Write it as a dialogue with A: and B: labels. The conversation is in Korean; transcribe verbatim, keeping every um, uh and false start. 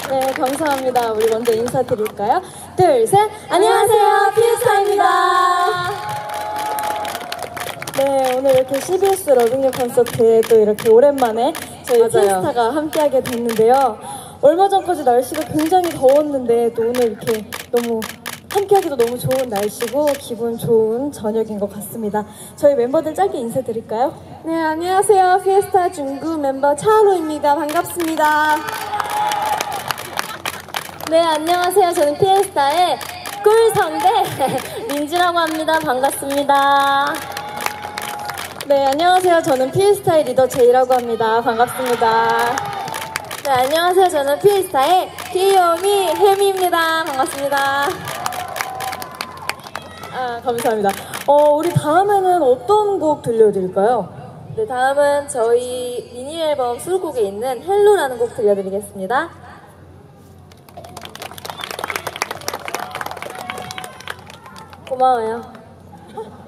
A: 네, 감사합니다. 우리 먼저 인사드릴까요? 둘, 셋! 안녕하세요, 피에스타입니다. 네, 오늘 이렇게 씨비에스 러빙유 콘서트에 또 이렇게 오랜만에 저희 맞아요. 피에스타가 함께하게 됐는데요. 얼마 전까지 날씨가 굉장히 더웠는데 또 오늘 이렇게 너무 함께하기도 너무 좋은 날씨고 기분 좋은 저녁인 것 같습니다. 저희 멤버들 짧게 인사드릴까요?
B: 네, 안녕하세요. 피에스타 중구 멤버 차오로입니다. 반갑습니다.
C: 네, 안녕하세요. 저는 피에스타의 꿀성대 민지라고 합니다. 반갑습니다.
A: 네, 안녕하세요. 저는 피에스타의 리더 제이라고 합니다. 반갑습니다.
C: 네, 안녕하세요. 저는 피에스타의 귀요미 혜미입니다. 반갑습니다.
A: 아, 감사합니다. 어, 우리 다음에는 어떤 곡 들려드릴까요?
C: 네, 다음은 저희 미니 앨범 수록곡에 있는 헬로라는 곡 들려드리겠습니다. 고마워요.